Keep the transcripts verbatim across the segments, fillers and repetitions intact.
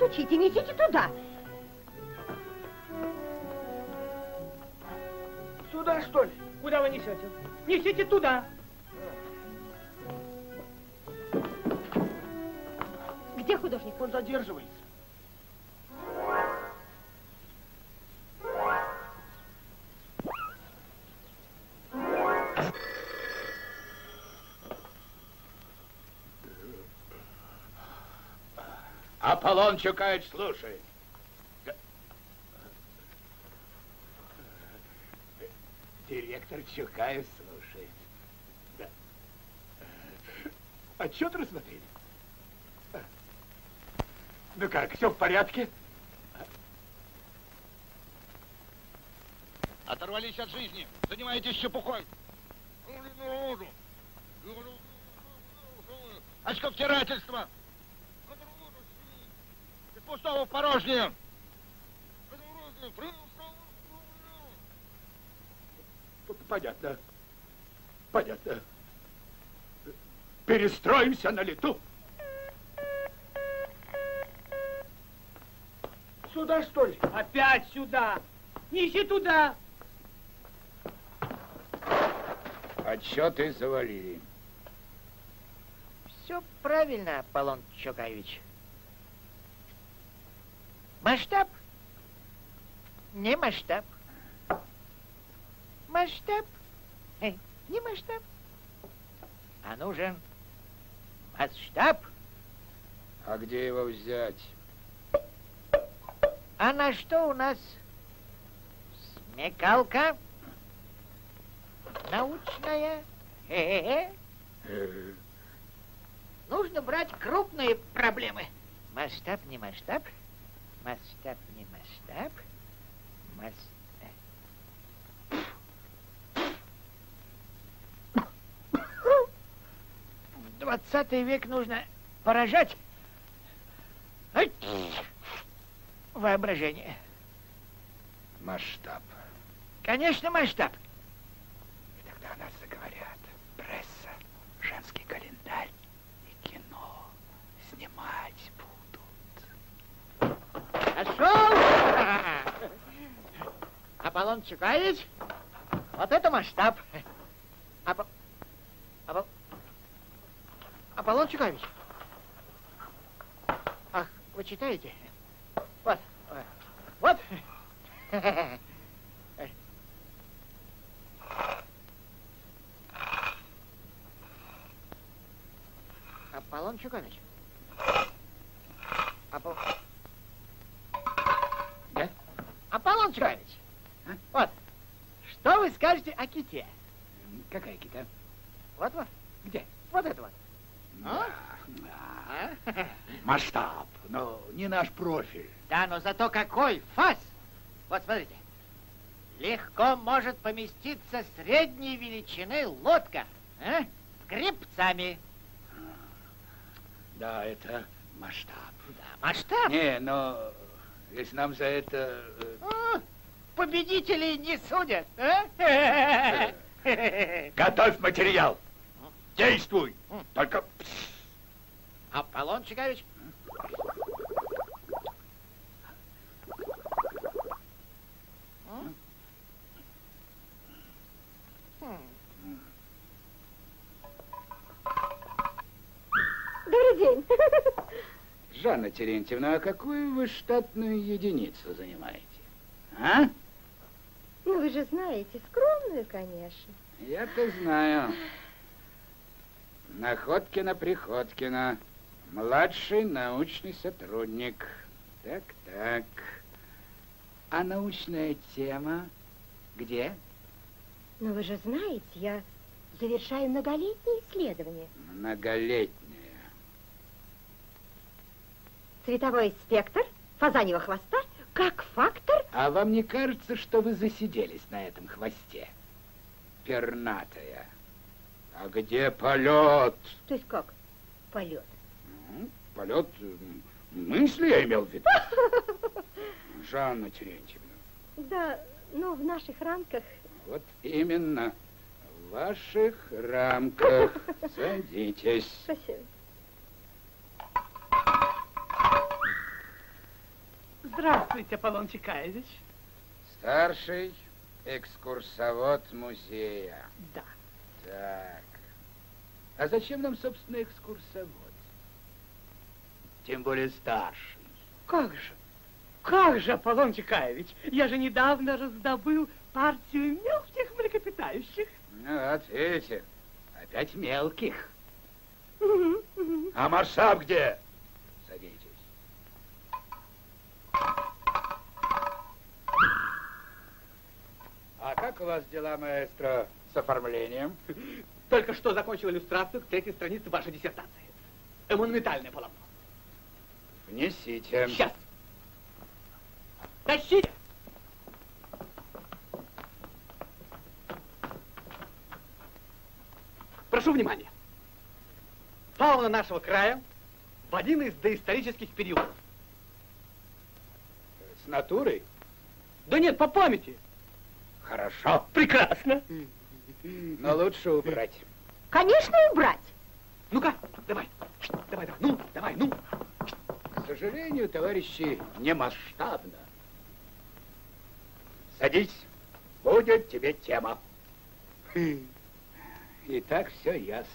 стучите, несите туда. Сюда, что ли? Куда вы несете? Несите туда. Где художник? Он задерживается. Аполлон Чукаевич слушает. Директор Чукаев слушает. Да. Отчет рассмотрели? Ну как, все в порядке? Оторвались от жизни, занимаетесь чепухой. Очковтирательство. Из пустого в порожнее. Понятно. Понятно. Перестроимся на лету. Сюда, что ли? Опять сюда. Неси туда. Отчеты завалили. Все правильно, Аполлон Чукаевич. Масштаб? Не масштаб. Масштаб? Э, не масштаб. А нужен масштаб. А где его взять? А на что у нас смекалка научная? Хе-хе-хе. Нужно брать крупные проблемы. Масштаб, не масштаб. Масштаб, не масштаб. Масштаб. Двадцатый век нужно поражать воображение. Масштаб. Конечно, масштаб. И тогда о нас заговорят пресса, женский календарь и кино. Снимать будут. Пошел! Аполлон Чукаевич, вот это масштаб. Апо... Апо... Аполлон Чукаевич. Ах, вы читаете? Вот. Вот. Аполлон Чукаевич. Апо... Да? Аполлон Чукаевич. А? Вот. Что вы скажете о ките? Какая кита? Вот-вот. Где? Вот это вот. Да, да. Масштаб, но не наш профиль. Да, но зато какой фас! Вот смотрите. Легко может поместиться средней величины лодка. А? С гребцами. Да, это масштаб. Да, масштаб. Не, но если нам за это... А, победителей не судят. А? Готовь материал. Действуй. Только... Аполлон Чукаевич. Добрый день. Жанна Терентьевна, а какую вы штатную единицу занимаете? А? Ну, вы же знаете, скромную, конечно. Я-то знаю. Находкина-Приходкина. Младший научный сотрудник. Так, так. А научная тема где? Ну, вы же знаете, я завершаю многолетние исследования. Многолетняя. Цветовой спектр фазаньего хвоста как фактор... А вам не кажется, что вы засиделись на этом хвосте? Пернатая. А где полет? То есть как полет? Ну, полет мысли я имел в виду. Жанна Терентьевна. Да, ну, в наших рамках... Вот именно. В ваших рамках. Садитесь. Спасибо. Здравствуйте, Аполлон Чекаевич. Старший экскурсовод музея. Да. Так. А зачем нам, собственно, экскурсовод? Тем более старший. Как же? Как же, Аполлон Чекаевич? Я же недавно раздобыл партию мелких млекопитающих. Ну вот, видите, опять мелких. А масштаб где? Садитесь. А как у вас дела, маэстро, с оформлением? Только что закончил иллюстрацию к третьей странице вашей диссертации. Монументальное полотно. Внесите. Сейчас. Тащите. Прошу внимания. Фауна нашего края в один из доисторических периодов. С натурой? Да нет, по памяти. Хорошо. Прекрасно. Но лучше убрать. Конечно, убрать. Ну-ка, давай. Давай, давай. Ну, давай, ну. К сожалению, товарищи, не масштабно. Садись. Будет тебе тема. И так все ясно.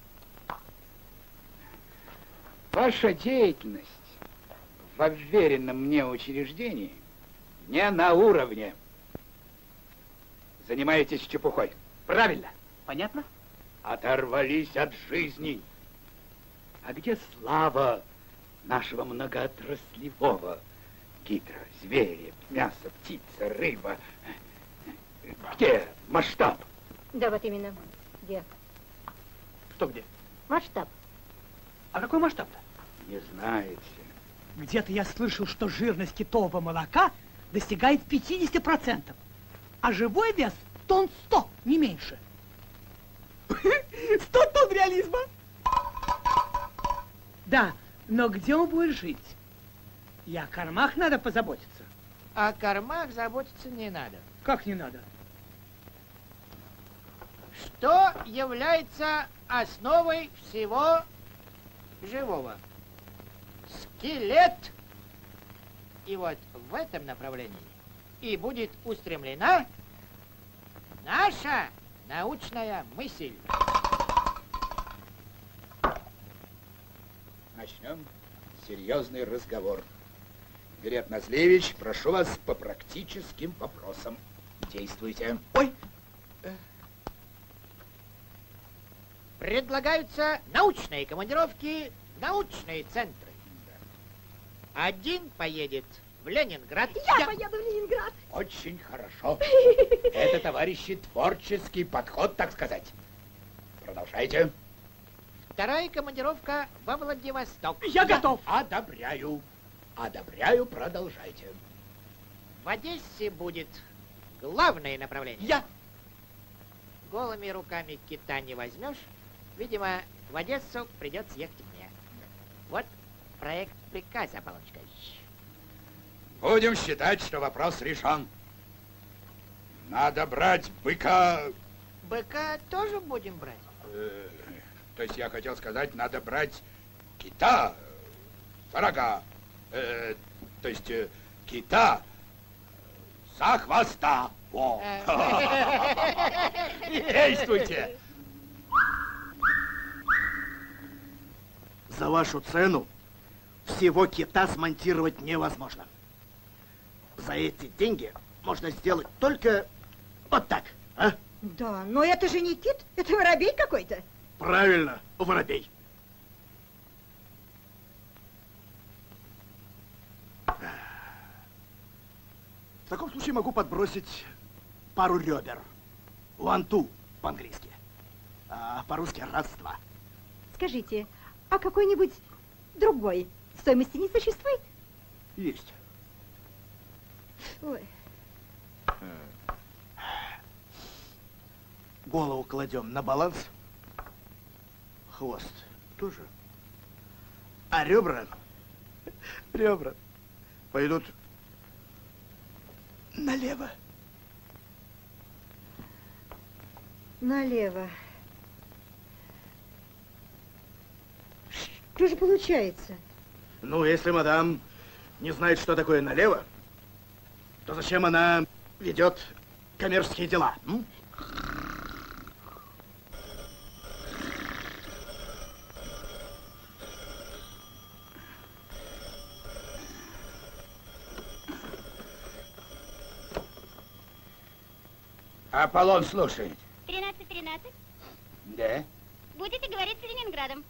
Ваша деятельность в уверенном мне учреждении не на уровне. Занимаетесь чепухой. Правильно. Понятно? Оторвались от жизни. А где слава нашего многоотраслевого? Гидра, звери, мясо, птица, рыба. Где масштаб? Да, вот именно. Где? Что где? Масштаб. А какой масштаб-то? Не знаете. Где-то я слышал, что жирность китового молока достигает пятидесяти процентов, а живой вес тонн сто, не меньше. Сто тонн реализма. Да, но где он будет жить? И о кормах надо позаботиться. О кормах заботиться не надо. Как не надо? Что является основой всего живого? Скелет. И вот в этом направлении и будет устремлена наша научная мысль. Начнем серьезный разговор. Глеб Назлевич, прошу вас по практическим вопросам. Действуйте. Ой. Предлагаются научные командировки в научные центры. Один поедет в Ленинград. Я, Я... поеду в Ленинград. Очень хорошо. Это, товарищи, творческий подход, так сказать. Продолжайте. Вторая командировка во Владивосток. Я готов. Одобряю. Одобряю, продолжайте. В Одессе будет главное направление. Я. Голыми руками кита не возьмешь. Видимо, в Одессу придется ехать мне. Вот проект приказа, Аполлон Чекаевич. Будем считать, что вопрос решен. Надо брать быка... Быка тоже будем брать? Э, то есть я хотел сказать, надо брать кита за рога. Э, то есть э, кита за хвоста. О. Действуйте. За вашу цену всего кита смонтировать невозможно. За эти деньги можно сделать только вот так, а? Да, но это же не кит, это воробей какой-то. Правильно, воробей. В таком случае могу подбросить пару ребер. One, two по-английски. А по-русски раз-два. Скажите, а какой-нибудь другой стоимости не существует? Есть. Ой. Голову кладем на баланс. Хвост тоже. А ребра, ребра пойдут налево. Налево. Что же получается? Ну, если мадам не знает, что такое налево, то зачем она ведет коммерческие дела? М? Аполлон слушает. тринадцать тринадцать. Да? Будете говорить с Ленинградом.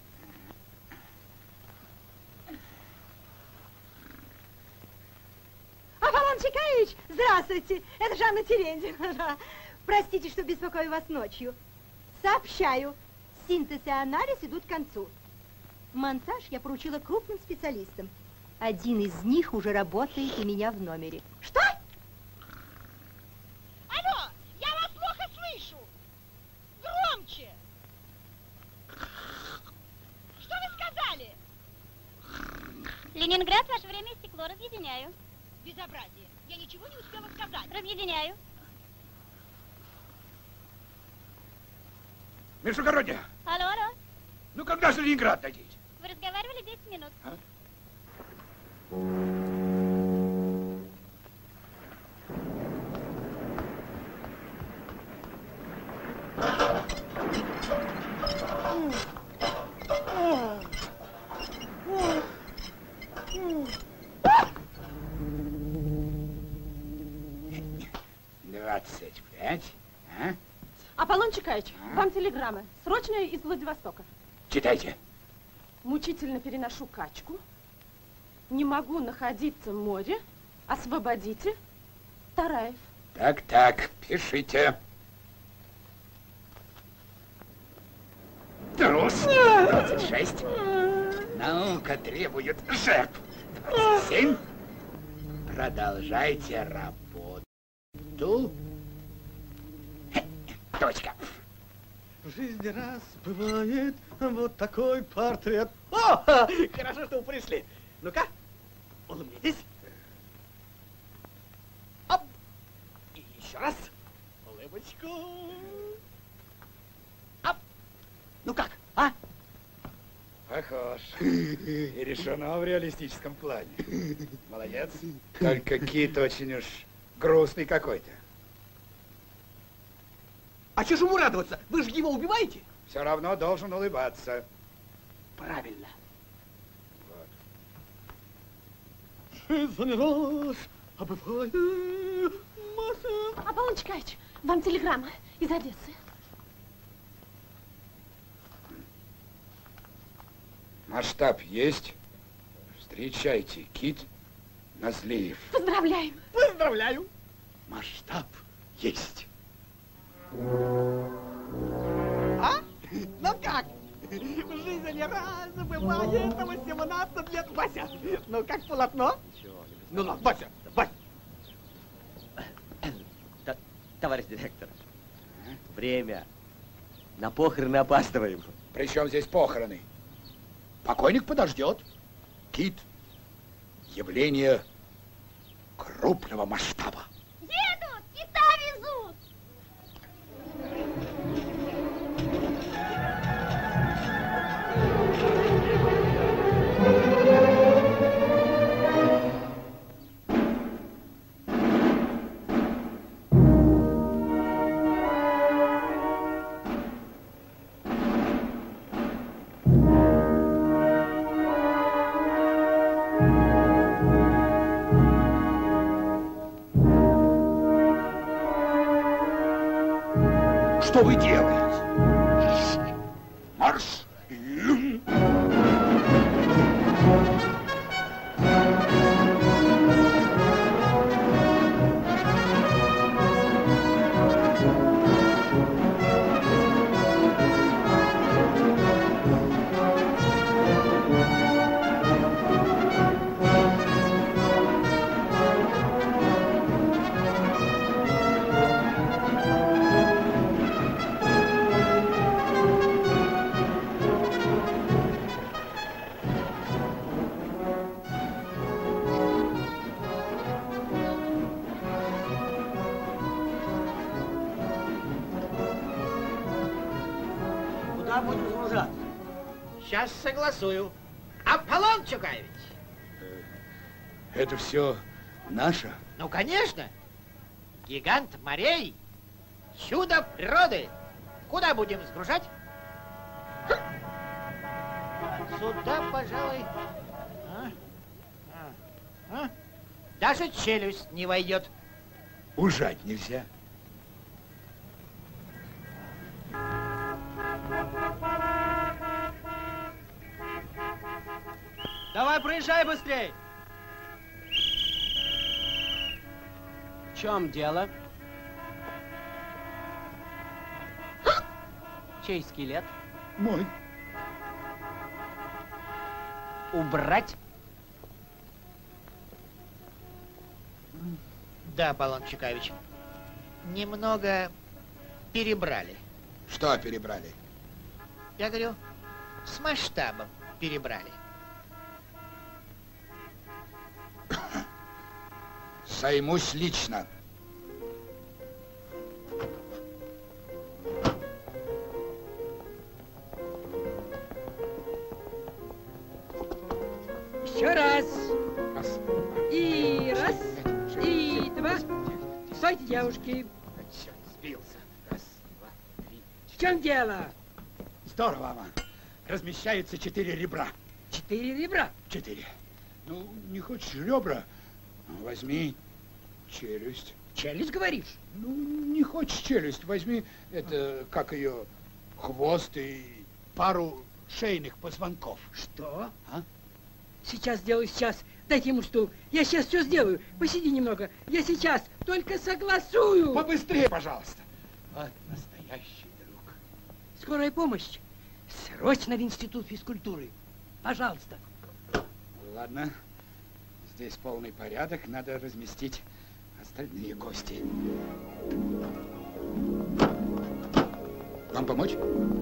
Аполлон Чекаевич, здравствуйте. Это Жанна Терентьевна. Простите, что беспокою вас ночью. Сообщаю, синтез и анализ идут к концу. Монтаж я поручила крупным специалистам. Один из них уже работает у меня в номере. Что? Алло, я вас плохо слышу. Громче. Что вы сказали? Ленинград, ваше время истекло. Разъединяю. Безобразие. Я ничего не успела сказать. Разъединяю. Междугородня. Алло, алло. Ну когда же Ленинград дадите? Вы разговаривали десять минут. А? Двадцать пять, а? Аполлон Чекаевич, А? вам телеграмма. Срочная из Владивостока. Читайте. Мучительно переношу качку. Не могу находиться в море. Освободите. Тараев. Так, так, пишите. Трус. двадцать шесть. Наука требует жертв. двадцать семь. Продолжайте работу. Точка. В жизни раз бывает вот такой портрет. О, хорошо, что вы пришли. Ну-ка, улыбнитесь. Оп. И еще раз. Улыбочку. Оп. Ну как, а? Похож. И решено в реалистическом плане. Молодец. Только кит очень уж грустный какой-то. А что же ему радоваться? Вы же его убиваете? Все равно должен улыбаться. Правильно. Вот. Жизнь раз, а бывает масса. Аполлон Чекаевич, вам телеграмма из Одессы. Масштаб есть? Встречайте, кит Назлиев. Поздравляем. Поздравляю. Масштаб есть. А? Ну как? В жизни не раз бывает восемнадцать лет. Вася, ну как полотно? Ну, ну, Вася, Вася. Т Товарищ директор, время. На похороны опаздываем. Причем здесь похороны? Покойник подождет. Кит. Явление крупного масштаба. Едут, кита везут. Что вы делаете? Марш! Куда будем загружаться? Сейчас согласую. Аполлон Чекаевич! Это все наше? Ну, конечно. Гигант морей. Чудо природы. Куда будем сгружать? Сюда, пожалуй. А? А? А? Даже челюсть не войдет. Ужать нельзя. Давай, проезжай быстрей. В чем дело? Чей скелет? Мой. Убрать? Да, Аполлон Чекавич. Немного перебрали. Что перебрали? Я говорю, с масштабом перебрали. Займусь лично. Еще раз. Раз. И раз. И два. Стойте, девушки. Сбился. Раз, два, три. В чем дело? Здорово, Аман. Размещаются четыре ребра. Четыре ребра? Четыре. Ну, не хочешь ребра? Возьми челюсть. Челюсть, говоришь? Ну, не хочешь челюсть, возьми это, как ее, хвост и пару шейных позвонков. Что? А? Сейчас сделаю, сейчас. Дайте ему стул. Я сейчас все сделаю. Посиди немного. Я сейчас только согласую. Побыстрее, пожалуйста. Вот настоящий друг. Скорая помощь. Срочно в институт физкультуры. Пожалуйста. Ладно. Здесь полный порядок. Надо разместить остальные гости. Вам помочь?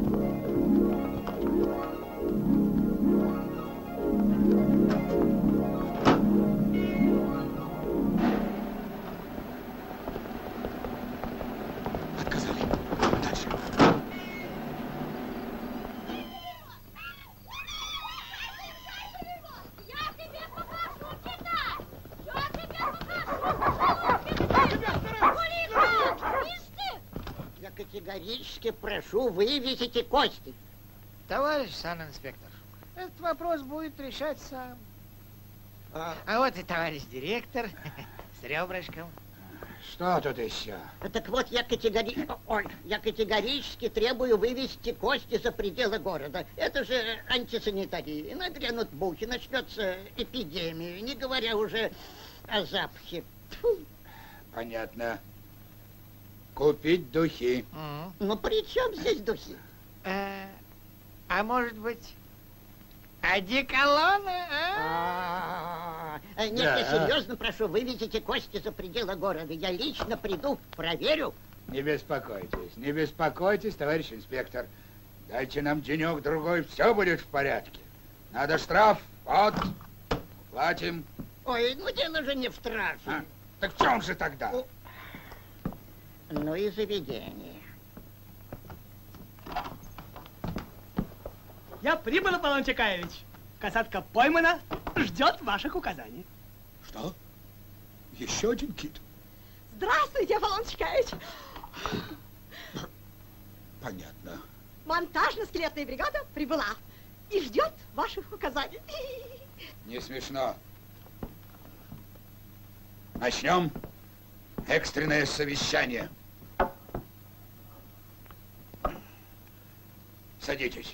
Отказали. Дальше. Я категорически прошу выявить эти кости. Товарищ санинспектор, этот вопрос будет решать сам. А, а вот и товарищ директор с ребрышком. Что тут еще? Так вот, я, категори... Ой, я категорически требую вывести кости за пределы города. Это же антисанитария. Нагрянут бухи, начнется эпидемия, не говоря уже о запахе. Фу. Понятно. Купить духи. Mm. Ну, при чем здесь духи? А, а может быть, одеколоны, а? А, нет, я серьезно прошу, вывезите кости за пределы города. Я лично приду, проверю. Не беспокойтесь, не беспокойтесь, товарищ инспектор. Дайте нам денек-другой, все будет в порядке. Надо штраф, вот, платим. Ой, ну дело же не в штрафе. А? Так в чем же тогда? О. Ну и заведение. Я прибыл, Аполлон Чекаевич. Касатка поймана, ждет ваших указаний. Что? Еще один кит? Здравствуйте, Аполлон Чекаевич. Понятно. Монтажно-скелетная бригада прибыла и ждет ваших указаний. Не смешно. Начнем экстренное совещание. Садитесь.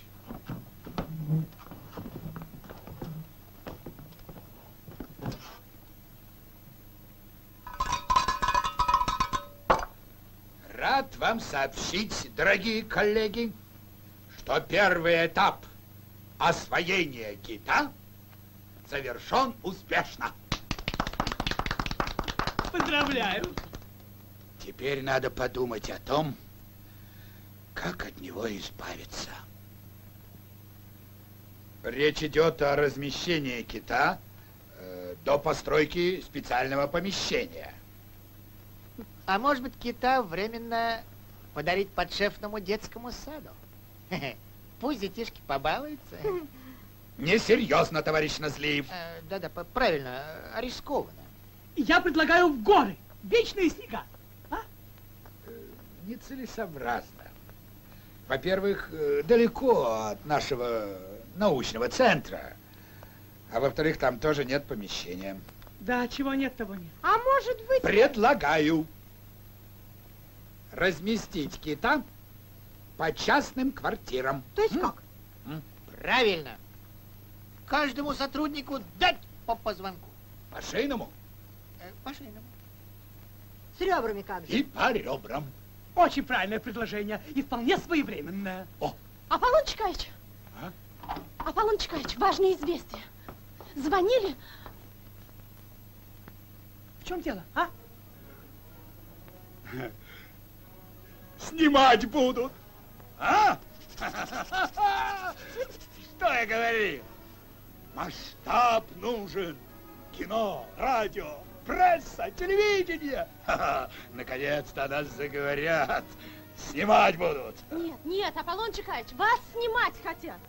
Рад вам сообщить, дорогие коллеги, что первый этап освоения кита завершен успешно. Поздравляю. Теперь надо подумать о том, как от него избавиться. Речь идет о размещении кита э, до постройки специального помещения. А может быть, кита временно подарить подшефному детскому саду? Пусть детишки побалуются. Несерьезно, товарищ Нозлиев. Э, Да-да, п- правильно, э, рискованно. Я предлагаю в горы. Вечные снега. А? Нецелесообразно. Во-первых, э, далеко от нашего научного центра. А во-вторых, там тоже нет помещения. Да, чего нет, того нет. А может быть... Предлагаю разместить кита по частным квартирам. То есть как? Правильно. Каждому сотруднику дать по позвонку. По шейному Э, По шейному. С ребрами как же. и по ребрам. Очень правильное предложение и вполне своевременное. О, Аполлон Чкаевич! А? Аполлон Чкаевич, важное известие. Звонили. В чем дело, а? снимать будут. А? Что я говорил? Масштаб нужен. Кино, радио, пресса, телевидение. Ха-ха. Наконец-то о нас заговорят. Снимать будут. Нет, нет, Аполлон Чкаевич, вас снимать хотят.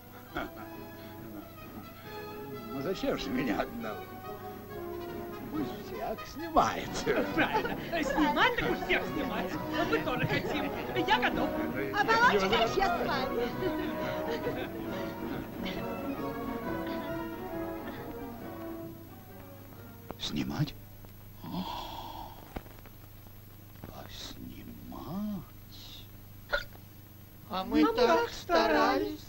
Ну зачем же меня одного? Пусть всяк снимает. Правильно. Снимать, так уж всех снимать. Мы тоже хотим. Я готов. Аполлон Чкаевич, я с вами. Снимать? А снимать? А мы Ну, так так старались.